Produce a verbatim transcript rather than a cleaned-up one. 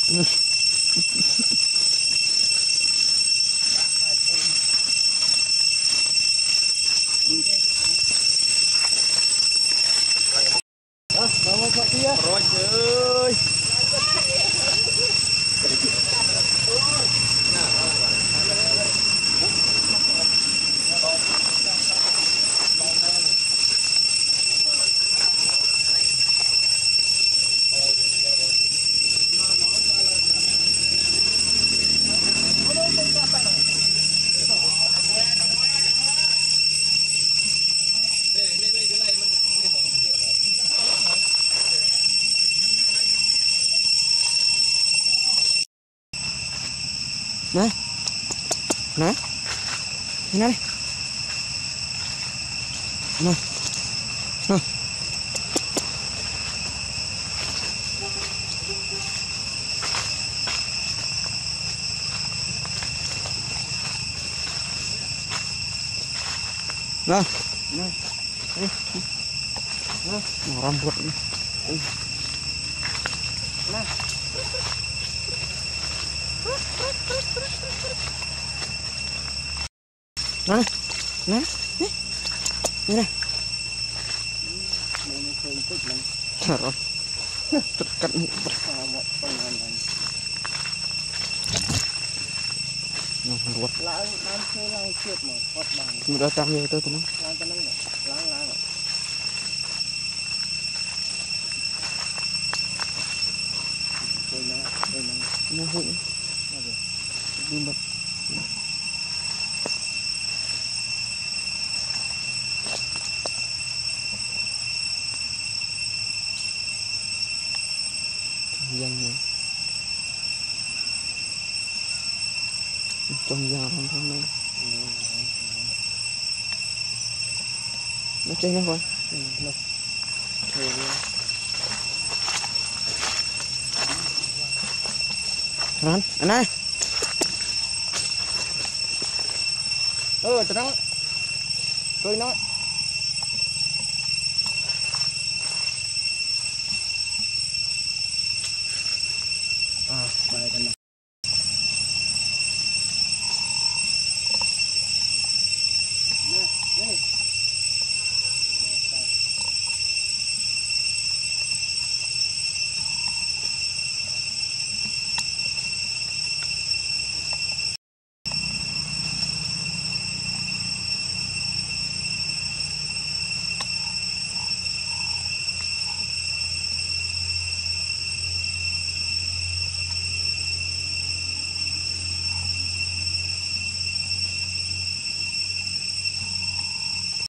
Rồi ơi. Nè nè nè nè nè nè nè nè nè rambut nè nè nè nè nè trời ơi tất cả những ruột Lang lang chơi lang chết mà thoát bằng. mình đã tam về tôi tụi nó Lang cái năng lang lang. Tôi nó tôi nó nó hụi đi bật dân này trong già không không này nó chơi nó thôi nó chơi Ron anh ơi ơ tao nó tôi nói